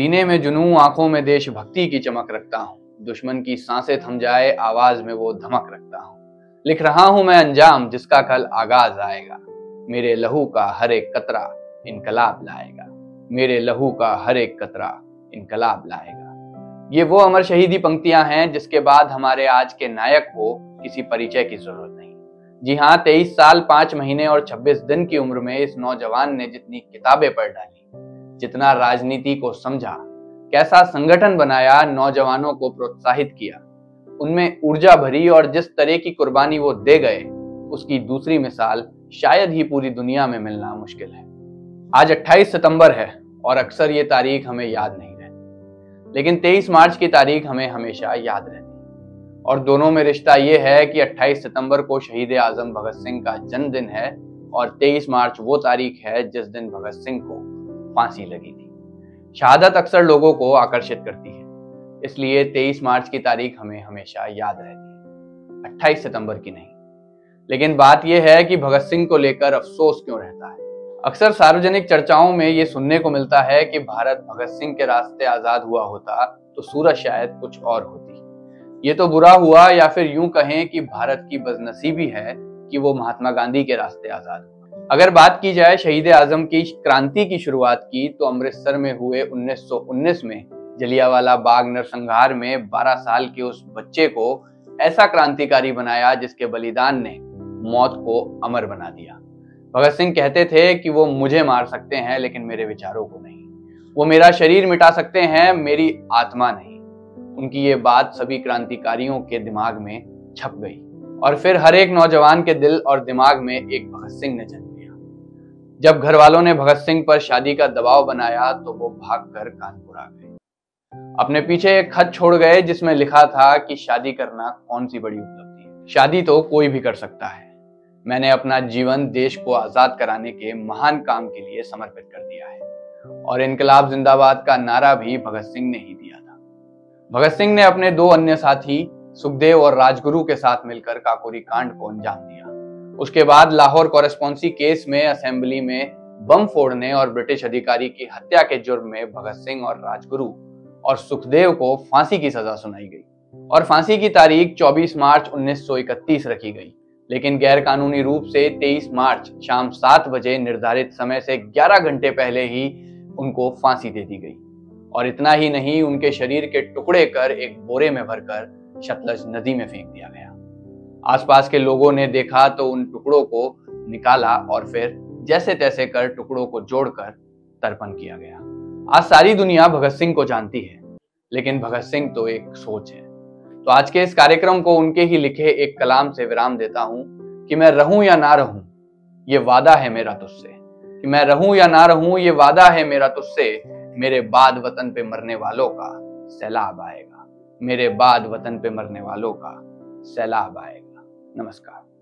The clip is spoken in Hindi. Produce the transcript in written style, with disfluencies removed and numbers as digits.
सीने में जुनूं, आंखों में देशभक्ति की चमक रखता हूँ। दुश्मन की सांसें थम जाए, आवाज में वो धमक रखता हूँ। लिख रहा हूं मैं अंजाम जिसका कल आगाज आएगा। मेरे लहू का हर एक कतरा इनकलाब लाएगा। मेरे लहू का हर एक कतरा इनकलाब लाएगा। ये वो अमर शहीदी पंक्तियां हैं जिसके बाद हमारे आज के नायक को किसी परिचय की जरूरत नहीं। जी हाँ, 23 साल 5 महीने और 26 दिन की उम्र में इस नौजवान ने जितनी किताबें पढ़ डाली, जितना राजनीति को समझा, कैसा संगठन बनाया, नौजवानों को प्रोत्साहित किया, उनमें ऊर्जा भरी और जिस तरह की कुर्बानी वो दे गए, उसकी दूसरी मिसाल शायद ही पूरी दुनिया में मिलना मुश्किल है। आज 28 सितंबर है और अक्सर ये तारीख हमें याद नहीं रहती, लेकिन 23 मार्च की तारीख हमें हमेशा याद रहती है। और दोनों में रिश्ता ये है कि 28 सितंबर को शहीद आजम भगत सिंह का जन्मदिन है और 23 मार्च वो तारीख है जिस दिन भगत सिंह को फांसी लगी थी। शहादत अक्सर लोगों को आकर्षित करती है, इसलिए 23 मार्च की तारीख हमें हमेशा याद रहती है, 28 सितंबर की नहीं। लेकिन बात यह है कि भगत सिंह को लेकर अफसोस क्यों रहता है। अक्सर सार्वजनिक चर्चाओं में ये सुनने को मिलता है कि भारत भगत सिंह के रास्ते आजाद हुआ होता तो सूरत शायद कुछ और होती। ये तो बुरा हुआ, या फिर यूं कहें कि भारत की बदनसीबी है कि वो महात्मा गांधी के रास्ते आजाद हुआ। अगर बात की जाए शहीद आजम की क्रांति की शुरुआत की, तो अमृतसर में हुए 1919 में जलियांवाला बाग नरसंहार में 12 साल के उस बच्चे को ऐसा क्रांतिकारी बनाया जिसके बलिदान ने मौत को अमर बना दिया। भगत सिंह कहते थे कि वो मुझे मार सकते हैं लेकिन मेरे विचारों को नहीं, वो मेरा शरीर मिटा सकते हैं, मेरी आत्मा नहीं। उनकी ये बात सभी क्रांतिकारियों के दिमाग में छप गई और फिर हर एक नौजवान के दिल और दिमाग में एक भगत सिंह ने जन्म लिया। जब घर वालों ने भगत सिंह पर शादी का दबाव बनाया तो वो भागकर कानपुर आ गए। अपने पीछे एक खत छोड़ गए जिसमें लिखा था कि शादी करना कौन सी बड़ी उपलब्धि है, शादी तो कोई भी कर सकता है। मैंने अपना जीवन देश को आजाद कराने के महान काम के लिए समर्पित कर दिया है। और इनकलाब जिंदाबाद का नारा भी भगत सिंह ने ही दिया था। भगत सिंह ने अपने 2 अन्य साथी सुखदेव और राजगुरु के साथ मिलकर काकोरी कांड को अंजाम दिया। उसके बाद लाहौर कॉरेस्पॉन्सी केस में असेंबली में बम फोड़ने और ब्रिटिश अधिकारी की हत्या के जुर्म में भगत सिंह और राजगुरु और सुखदेव को फांसी की सजा सुनाई गई और फांसी की तारीख 24 मार्च 1931 रखी गई। लेकिन गैर कानूनी रूप से 23 मार्च शाम 7 बजे निर्धारित समय से 11 घंटे पहले ही उनको फांसी दे दी गई। और इतना ही नहीं, उनके शरीर के टुकड़े कर एक बोरे में भरकर सतलज नदी में फेंक दिया गया। आसपास के लोगों ने देखा तो उन टुकड़ों को निकाला और फिर जैसे तैसे कर टुकड़ों को जोड़कर तर्पण किया गया। आज सारी दुनिया भगत सिंह को जानती है, लेकिन भगत सिंह तो एक सोच है। तो आज के इस कार्यक्रम को उनके ही लिखे एक कलाम से विराम देता हूं कि मैं रहूं या ना रहूं, ये वादा है मेरा तुझसे। कि मैं रहूं या ना रहूं, ये वादा है मेरा तुझसे। मेरे बाद वतन पे मरने वालों का सैलाब आएगा। मेरे बाद वतन पे मरने वालों का सैलाब आएगा। नमस्कार।